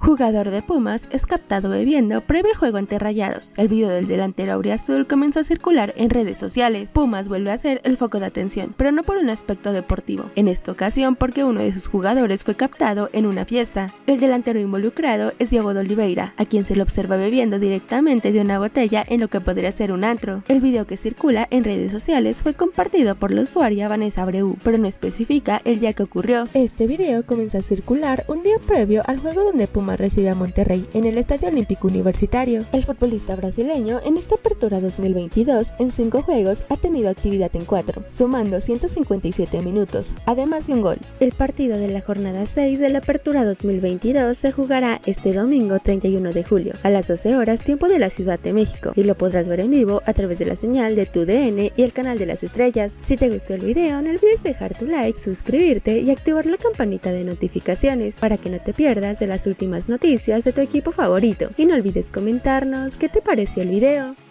Jugador de Pumas es captado bebiendo previo al juego ante Rayados. El video del delantero auriazul comenzó a circular en redes sociales. Pumas vuelve a ser el foco de atención, pero no por un aspecto deportivo. En esta ocasión porque uno de sus jugadores fue captado en una fiesta. El delantero involucrado es Diego de Oliveira, a quien se le observa bebiendo directamente de una botella en lo que podría ser un antro. El video que circula en redes sociales fue compartido por la usuaria Vanessa Abreu, pero no especifica el día que ocurrió. Este video comenzó a circular un día previo al juego donde Pumas recibe a Monterrey en el Estadio Olímpico Universitario. El futbolista brasileño en esta apertura 2022 en 5 juegos ha tenido actividad en 4, sumando 157 minutos, además de un gol. El partido de la jornada 6 de la apertura 2022 se jugará este domingo 31 de julio a las 12 horas tiempo de la Ciudad de México y lo podrás ver en vivo a través de la señal de TUDN y el canal de las estrellas. Si te gustó el video no olvides dejar tu like, suscribirte y activar la campanita de notificaciones para que no te pierdas de las últimas noticias de tu equipo favorito. Y no olvides comentarnos qué te pareció el video.